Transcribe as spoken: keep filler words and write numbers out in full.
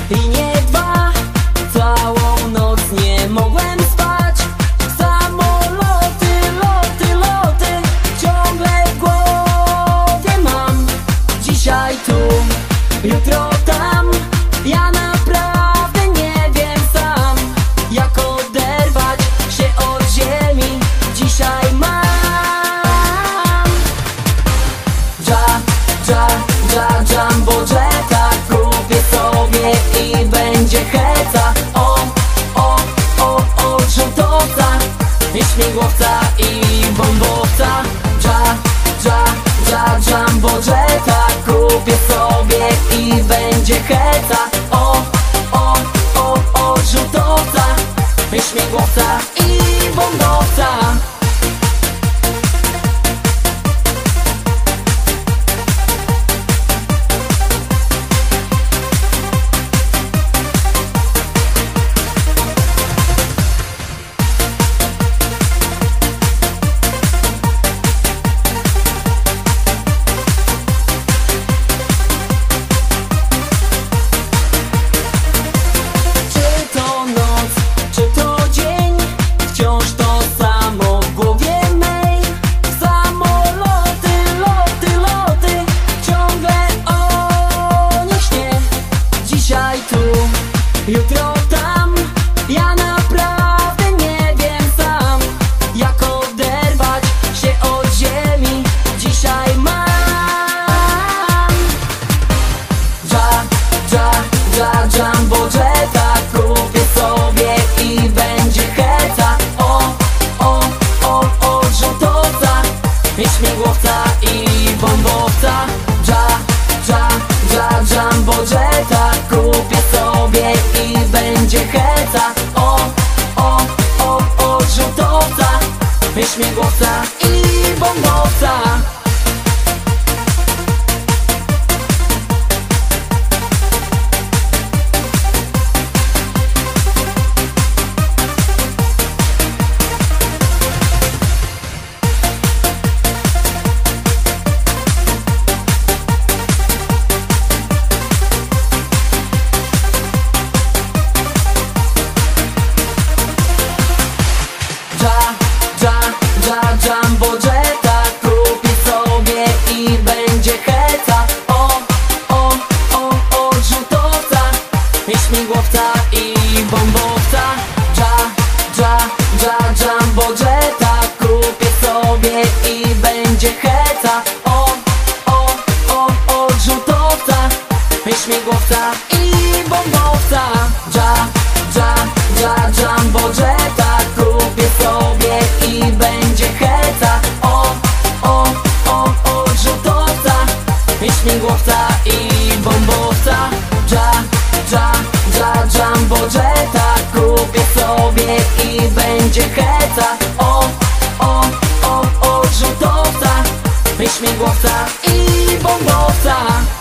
i nie dwa. Całą noc nie mogłem spać. Samoloty, loty, loty ciągle w głowie mam. Dzisiaj tu, jutro tam. Ja naprawdę nie wiem sam, jak oderwać się od ziemi. Dzisiaj mam Dża, dża, dża, jumbo jetta. Kupię sobie i będzie heca. O, o, o, o, rzutowca i śmigłowca i bombowca. Dża, dża, dża, jumbo jetta. Kupię sobie i będzie heca. O, o, o, o, rzutowca i śmigłowca i bombowca. Jutro tam, ja naprawdę nie wiem sam, jak oderwać się od ziemi. Dzisiaj mam Dża, dża, dża, jumbo jetta. Kupię sobie i będzie heca. O, o, o, o, rzutowca i śmigłowca i bombowca. Dża, dża, dża, jumbo jetta. Kupię sobie i będzie heca. O, o, o, o, rzutowca i śmigłowca i bombowca. Jumbo jetta. Kupię sobie i będzie heca. O, o, o, o, rzutowca i śmigłowca i bombowca. Dża, dża, dża, jumbo jetta. Kupię sobie i będzie heca. O, o, o, o, rzutowca i śmigłowca i bombowca. Dża, dża, dża, jumbo jetta. Kupię sobie i będzie heca. O, o, o, o, rzutowca i śmigłowca i bombowca. Dża, dża, dża, jumbo jetta. Kupię sobie i będzie heca. O, o, o, o, rzutowca i śmigłowca i bombowca.